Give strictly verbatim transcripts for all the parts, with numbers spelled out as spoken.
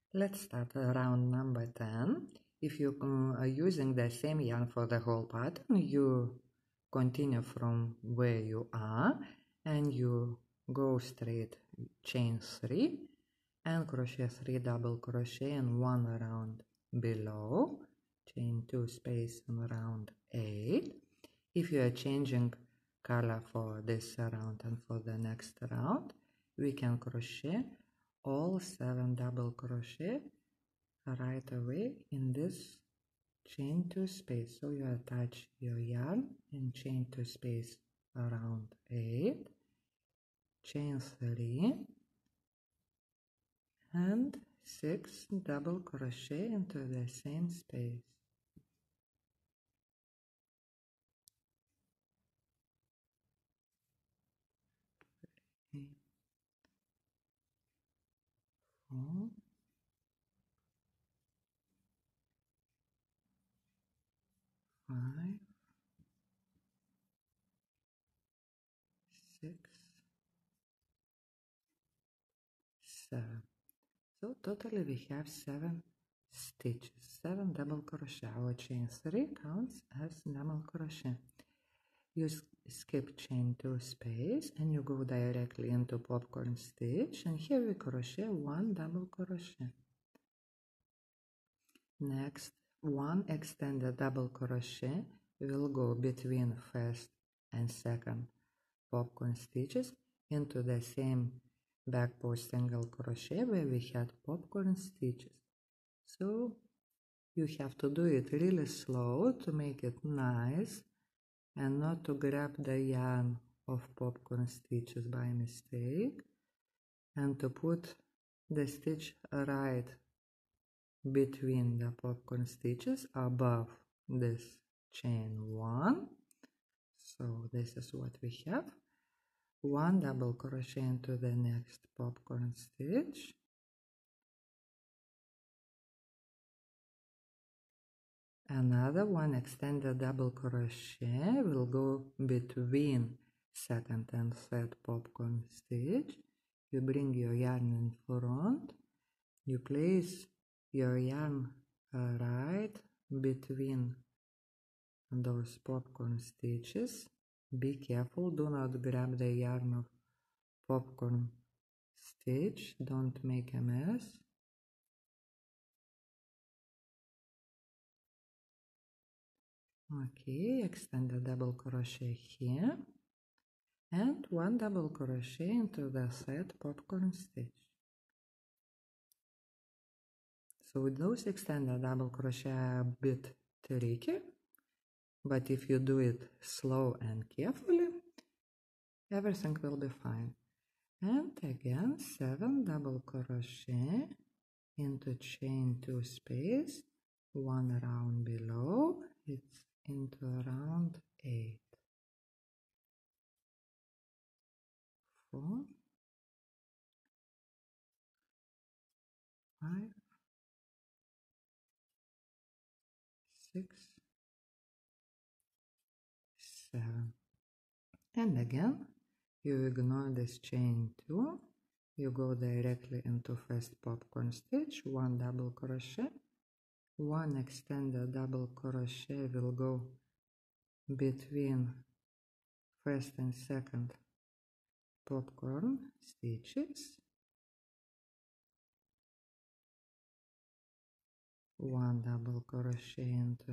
Let's start round number ten. If you uh, are using the same yarn for the whole pattern, you continue from where you are and you go straight, chain three and crochet three double crochet and one round below, chain two space and round eight. If you are changing color for this round and for the next round, we can crochet all seven double crochet right away in this chain two space. So you attach your yarn and chain two space around eight, chain three and six double crochet into the same space. Three, four, five, six, seven. So totally we have seven stitches, seven double crochet. Our chain three counts as double crochet. You skip chain two space and you go directly into popcorn stitch, and here we crochet one double crochet. Next, one extended double crochet will go between first and second popcorn stitches into the same back post single crochet where we had popcorn stitches. So you have to do it really slow to make it nice and not to grab the yarn of popcorn stitches by mistake, and to put the stitch right between the popcorn stitches above this chain one. So this is what we have. One double crochet into the next popcorn stitch, another one extended double crochet will go between second and third popcorn stitch. You bring your yarn in front, you place your yarn right between those popcorn stitches. Be careful, do not grab the yarn of popcorn stitch, don't make a mess. Okay, extend a double crochet here and one double crochet into the third popcorn stitch. So those extended double crochet are a bit tricky, but if you do it slow and carefully, everything will be fine. And again, seven double crochet into chain two space, one round below, it's into round eight. Four, five, six, seven. And again, you ignore this chain two, you go directly into first popcorn stitch, one double crochet, one extended double crochet will go between first and second popcorn stitches, one double crochet into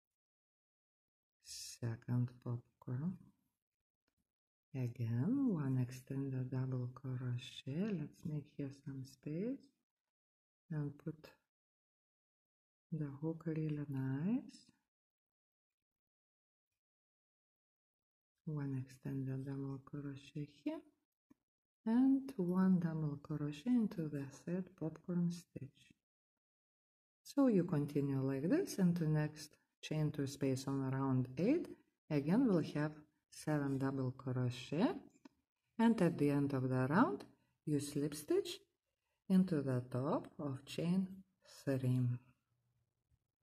second popcorn, again one extended double crochet. Let's make here some space and put the hook really nice, one extended double crochet here and one double crochet into the third popcorn stitch. So you continue like this into next chain two space on round eight. Again we'll have seven double crochet, and at the end of the round you slip stitch into the top of chain three.